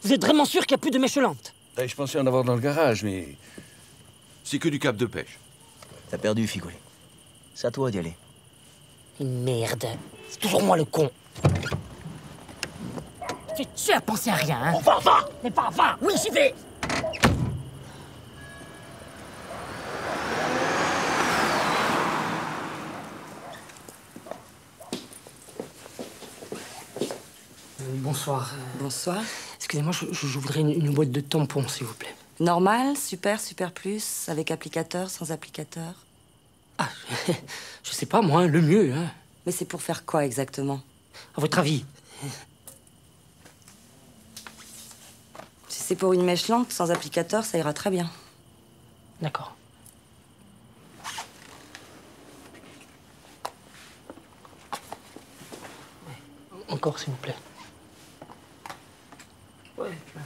Vous êtes vraiment sûr qu'il n'y a plus de mèche lente? Je pensais en avoir dans le garage, mais... C'est que du cap de pêche. T'as perdu, Figoulet. C'est à toi d'y aller. Merde. C'est toujours moi le con. Tu as pensé à rien, hein? Va! Mais va! Oui, j'y vais! Bonsoir. Bonsoir. Excusez-moi, je voudrais une boîte de tampons, s'il vous plaît. Normal, super, super plus, avec applicateur, sans applicateur. Ah, je sais pas, moi, le mieux, hein. Mais c'est pour faire quoi exactement? À votre avis? Si c'est pour une mèche lente, sans applicateur, ça ira très bien. D'accord. Encore, s'il vous plaît. Ouais,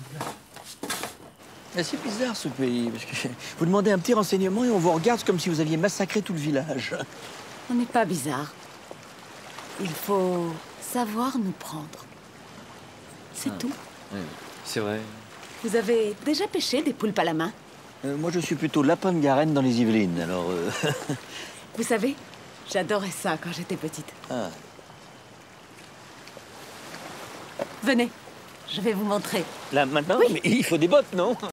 C'est bizarre, ce pays, parce que vous demandez un petit renseignement et on vous regarde comme si vous aviez massacré tout le village. On n'est pas bizarre. Il faut savoir nous prendre. C'est tout. Oui, c'est vrai. Vous avez déjà pêché des poulpes à la main? Moi, je suis plutôt lapin de Garenne dans les Yvelines, alors... Vous savez, j'adorais ça quand j'étais petite. Ah. Venez, je vais vous montrer. Là, maintenant? Oui. Mais il faut des bottes, non?